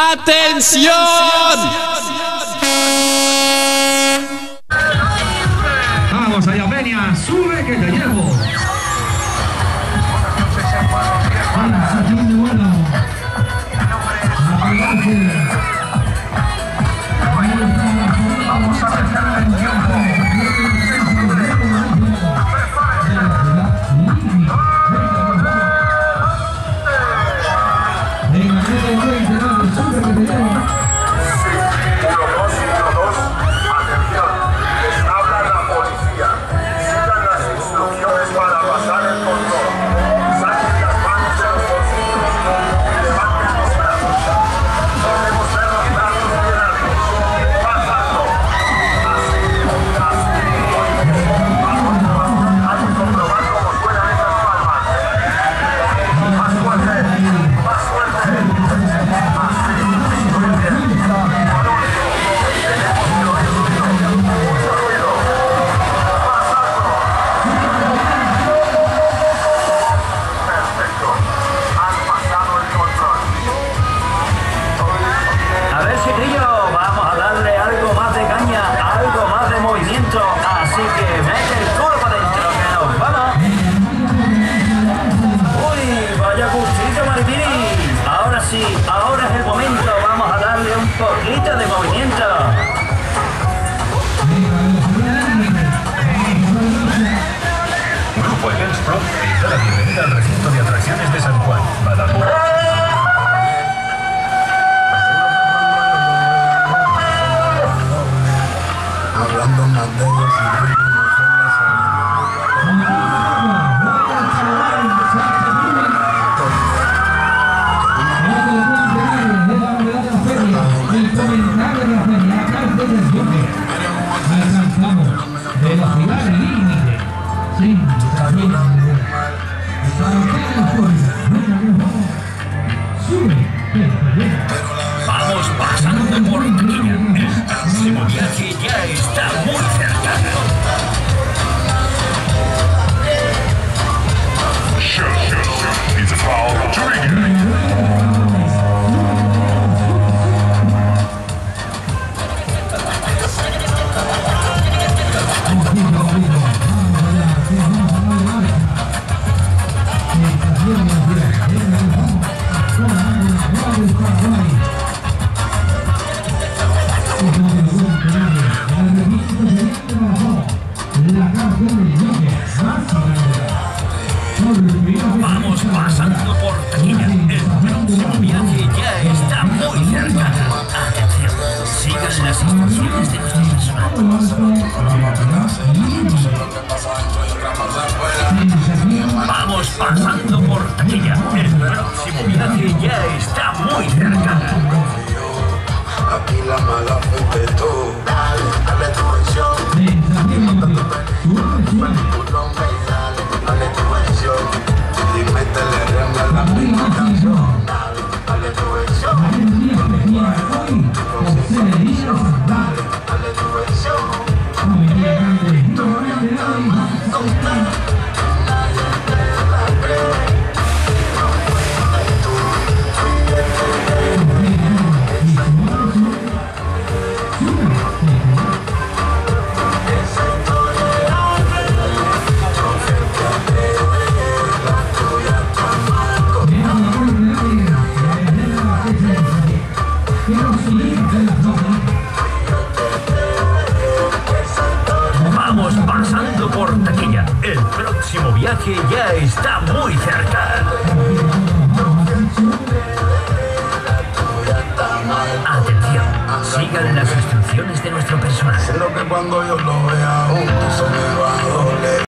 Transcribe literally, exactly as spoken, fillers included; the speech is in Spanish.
¡Atención! Vamos allá, Peña, sube que te llevo. Vamos a dejar el tiempo. Sí, ahora es el momento, vamos a darle un poquito de movimiento. Grupo Events Pro te da la bienvenida al recinto de atracciones de San Juan, Badajoz. Hablando más de ellos y alcanzamos velocidad límite sin salir Vamos pasando por Taquilla. El próximo viaje ya está muy cerca. Sure, sure, sure. It's a foul to begin. Vamos pasando por Taquilla. El próximo viaje ya está muy cerca. Atención, sigan las instrucciones de nuestro personal. Vamos pasando por Taquilla. El próximo viaje ya está muy cerca. aquí la mala fuiste tú. Dale, dale tu versión. Dale, dale tu versión. Y métele ritmo a la misma canción. Dale, dale tu versión. Dale, dale tu versión. Vamos pasando por Taquilla. El próximo viaje ya está muy cerca. Atención, sigan las instrucciones de nuestro personal. Sé lo que cuando yo lo vea juntos se me va a doler.